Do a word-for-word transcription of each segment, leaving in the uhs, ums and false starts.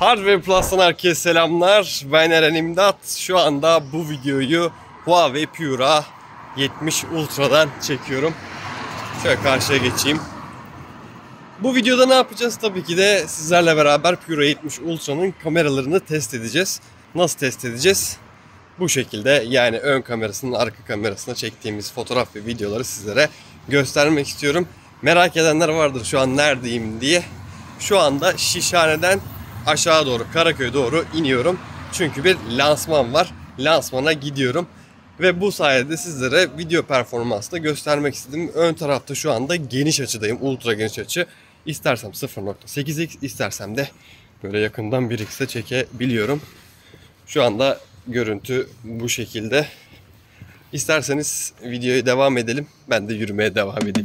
Hardware Plus'tan herkese selamlar. Ben Eren İmdat. Şu anda bu videoyu Huawei Pura yetmiş Ultra'dan çekiyorum. Şöyle karşıya geçeyim. Bu videoda ne yapacağız? Tabii ki de sizlerle beraber Pura yetmiş Ultra'nın kameralarını test edeceğiz. Nasıl test edeceğiz? Bu şekilde, yani ön kamerasının arka kamerasına çektiğimiz fotoğraf ve videoları sizlere göstermek istiyorum. Merak edenler vardır şu an neredeyim diye. Şu anda Şişhane'den aşağı doğru, Karaköy'e doğru iniyorum. Çünkü bir lansman var. Lansmana gidiyorum. Ve bu sayede sizlere video performansını göstermek istedim. Ön tarafta şu anda geniş açıdayım. Ultra geniş açı. İstersem sıfır nokta sekiz x, istersem de böyle yakından bir x'e çekebiliyorum. Şu anda görüntü bu şekilde. İsterseniz videoya devam edelim. Ben de yürümeye devam edeyim.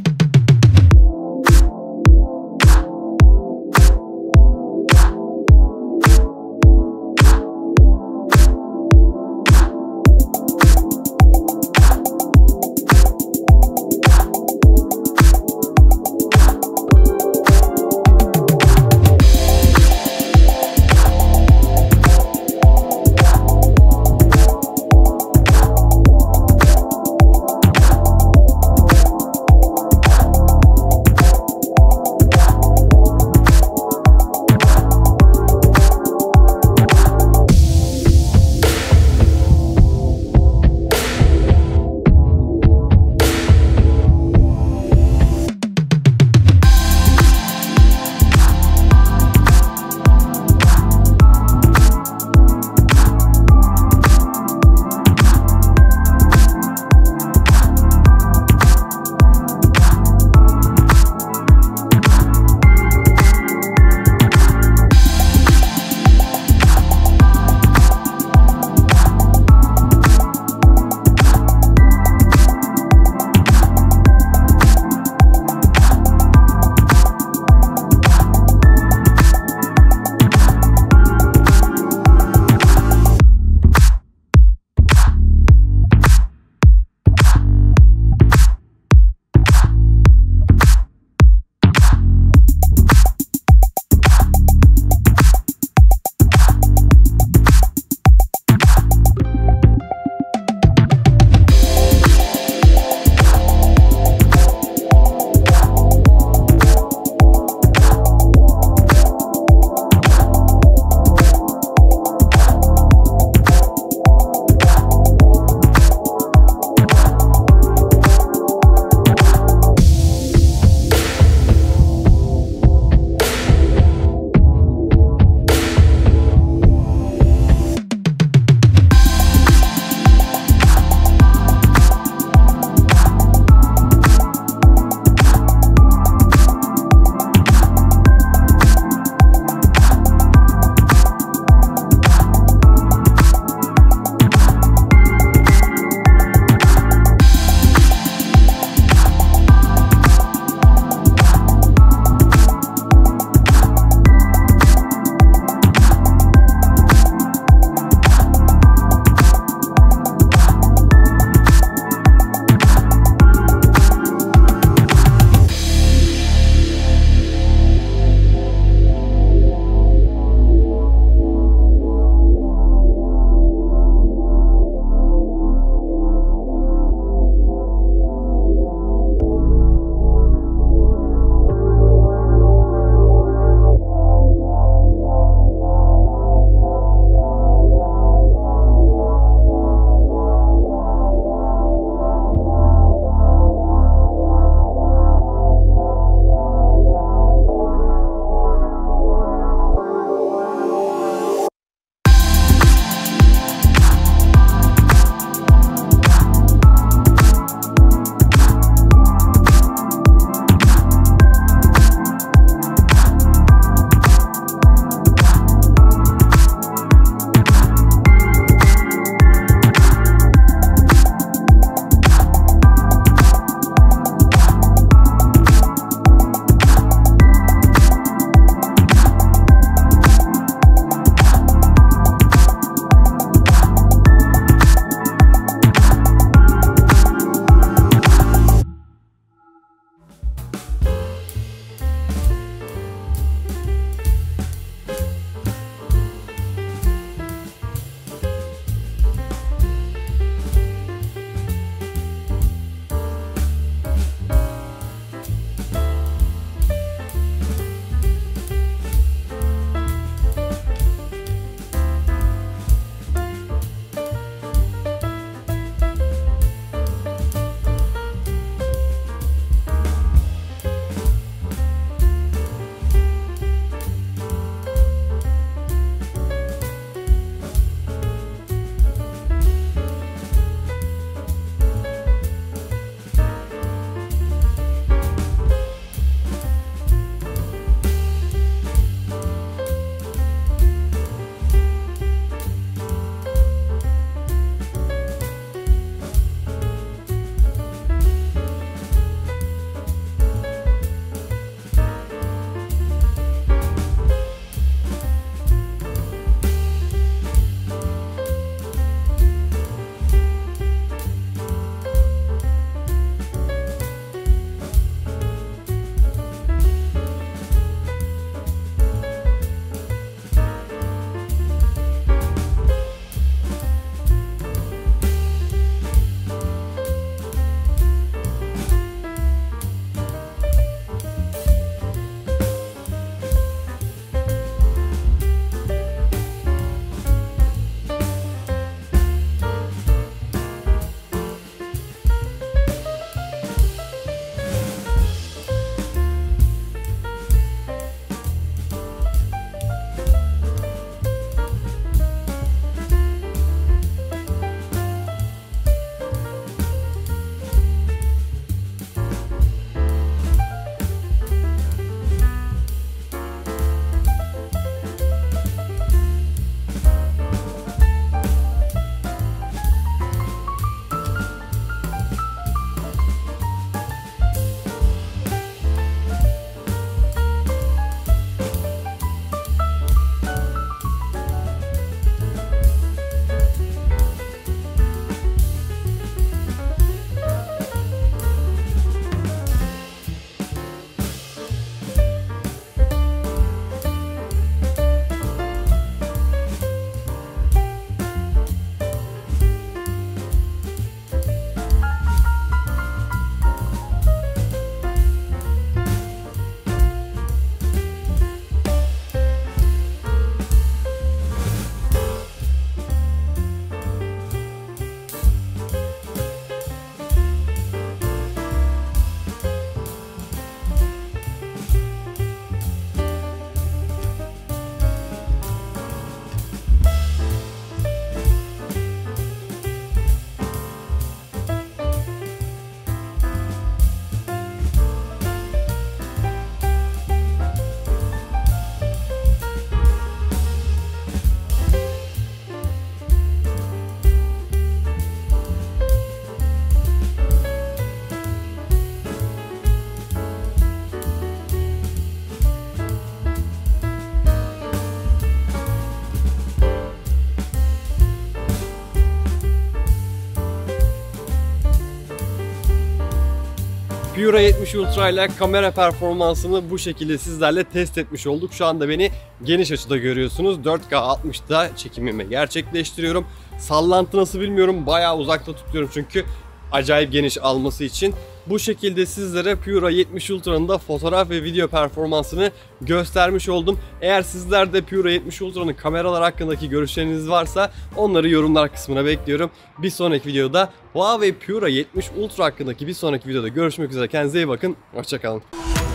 Pura yetmiş Ultra ile kamera performansını bu şekilde sizlerle test etmiş olduk. Şu anda beni geniş açıda görüyorsunuz. dört K altmışta çekimimi gerçekleştiriyorum. Sallantı nasıl bilmiyorum. Bayağı uzakta tutuyorum çünkü acayip geniş alması için. Bu şekilde sizlere Pura yetmiş Ultra'nın da fotoğraf ve video performansını göstermiş oldum. Eğer sizler de Pura yetmiş Ultra'nın kameralar hakkındaki görüşleriniz varsa onları yorumlar kısmına bekliyorum. Bir sonraki videoda Huawei Pura yetmiş Ultra hakkındaki bir sonraki videoda görüşmek üzere. Kendinize iyi bakın. Hoşça kalın.